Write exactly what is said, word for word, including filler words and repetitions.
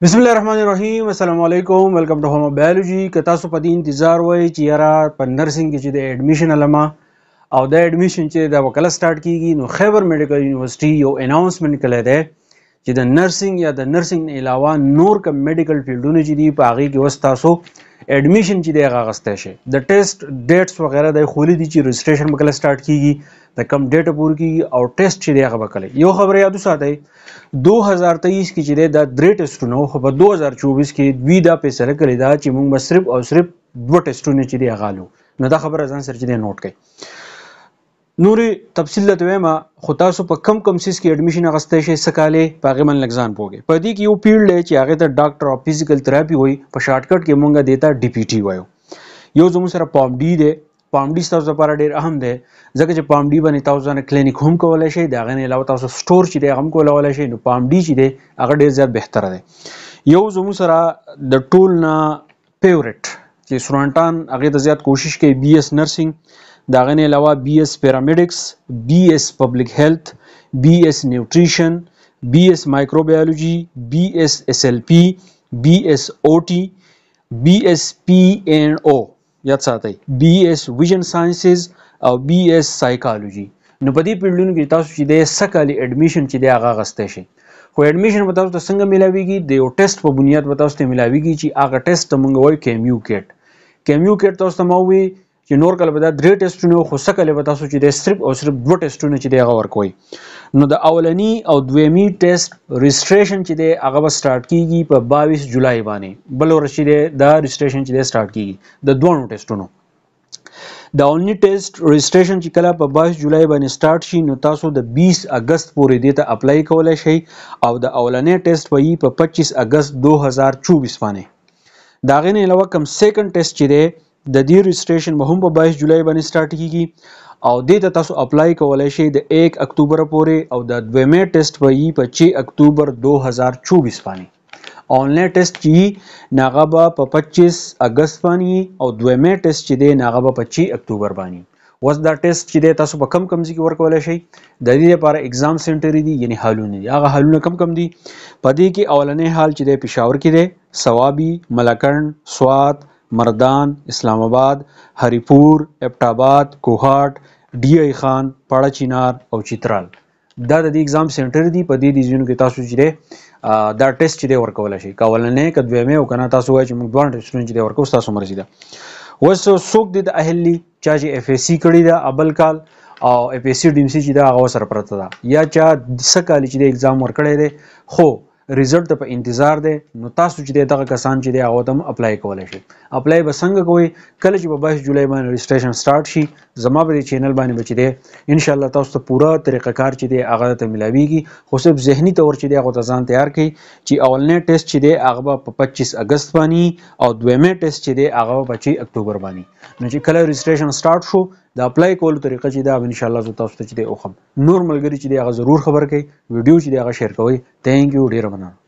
बिस्मिल्लाहिर्रहमानिर्रहीम अस्सलाम वालेकुम वेलकम टू होम बायोलॉजी के तासु په دې انتظار وای چې یاره په نرسنګ کې چې د اډمیشن علما او د اډمیشن چې د وکاله سٹارټ کیږي نو خیبر میډیکل یونیورسيټي یو اناونسمنت کړی دی چې د نرسنګ یا د نرسنګ علاوه نور کوم میډیکل فیلډونه چې دی په هغه کې وستاسو اډمیشن چې دی هغه غسته شي د ټیسټ ډیټس وغیرہ د خولي دي چې رجسټریشن وکاله سٹارټ کیږي د کم ډیټا پور کیږي او ټیسټ چې دی هغه وکړي یو خبر یادو ساتئ دو هزار تیئیس کې چې دا درې ټیسټونه خو په دو هزار چوبیس کې دوی دا فیصله کړې ده چې موږ به صرف او صرف دوه ټیسټونه چې دی هغه لو نو دا خبره ځان سره چې دی نوٹ کړئ نوري تفصیل ته وایم خو تاسو په کم کم سیس کې اډمیشن اغستې شي سکاله په غمن لګزان پوګي په دې کې یو فیلډ دی چې هغه ته ډاکټر اف فزیکل تھراپي وای په شارټ کټ کې مونږه دیتا ډي پی ټي وایو یو زموږ سره پام ډي دی پام ډي تاسو لپاره ډیر اهم دی ځکه چې پام ډي باندې تاسو نه کلینیک هم کولای شئ دا غنه علاوه تاسو سٹور چې دی هم کولای شئ نو پام ډي چې دی هغه ډیر زیات بهتره دی یو زموږ سره د ټول نه فیورټ چې سټوډنټان هغه ته زیات کوشش کوي بي اس نرسنګ دا غنه علاوه بي اس پیرامیډکس بي اس پبلک هیلث بي اس نیوټریشن بي اس مایکروبیولوژي بي اس اس ال پی بي اس او ټي بي اس پی این او یاد ساتئ بي اس ویژن ساينسز او بي اس سایکالوجي نو په دې فیلډونو کې تاسو چې د سکالي اډمیشن چې دی هغه غسته شي خو اډمیشن په تاسو څنګه ملاويږي د یو ټیسټ په بنیاد په تاسو ته ملاويږي چې هغه ټیسټ موږ وایو K M U CAT K M U CAT تاسو ته مو وی چې نور کله به دا درې ټیسټونه خو سکالي به تاسو چې د صرف او صرف دوه ټیسټونه چې دی هغه ورکوي نو د اولنی او دویمي ټیسټ رجسټریشن چې دی هغه به سٹارټ کیږي په باییس جولای باندې بل ورځ چې دا رجسټریشن چې دی سٹارټ کیږي د دوه ټیسټونو د اولنی ټیسټ رجسټریشن چې کله په باییس جولای باندې سٹارټ شي نو تاسو د بیس اگست پورې دې ته اپلای کولای شئ او د اولنی ټیسټ وایي په پچیس اگست دو هزار چوبیس باندې دا غینه علاوه کوم سیکنډ ټیسټ چې دی د دې رجسټریشن به هم په باییس جولای باندې سٹارټ کیږي او دې ته تاسو اپلای کولای شئ د یک اکتوبر پورې او د دویمه ټیسټ وایي په چھ اکتوبر دو هزار چوبیس باندې آنلاین ټیسټ چې ناغه به په پچیس اگست باندې او دویمه ټیسټ چې دی ناغه به په چھ اکتوبر باندې وس دا ټیسټ چې دی تاسو په کم کم ځای کې ورکولای شئ د دې لپاره اگزام سنټر دی یعنی حالونه دي هغه حالونه کم کم دي په دې کې اولنې حال چې دی پېښور کې دی ثوابي ملکن سوات مردان اسلام آباد هریپور ابټاباد کوهاټ ډی ای خان پاړه چینار او چترال دا د دې اگزام سنټر دی په دې دي ځینو کې تاسو چې دا ټیسټ چې دی ورکول شي کاولنې کدوېمه او کنه تاسو وایي چې موږ دوه ټیسټونه چې دی ورکو تاسو مرزي ده وسو سوق د اهلی چا چې اف اس سی کړی دا ابل کال او اف اس سی ډیم سی چې دا هغه سره پرته ده یا چا سکالي چې د اگزام ورکړی دی خو ریزلټ په انتظار دی نو تاسو چې دغه کسان چې دی هغه تم اپلای کولای شي اپلای به څنګه کوئ کله چې په باییس جولای باندې رجسټریشن سٹارټ شي زما په چینل باندې بچی دی ان شاء الله تاسو ته پورا طریقه کار چې دی هغه ته ملاويږي خو صرف ذهني تور چې دی هغه ته ځان تیار کړئ چې اولنې ټیسټ چې دی هغه په پچیس اگست باندې او دویمه ټیسټ چې دی هغه په چھ اکتوبر باندې نو چې کله رجسټریشن سٹارټ شو د اپلای کولو طریقه چې دا ان شاء الله زه تاسو ته چې دی اوخم نور ملګری چې دی هغه ضرور خبر کړئ ویډیو چې دی هغه شیر کوئ ثانک یو ډیر مننه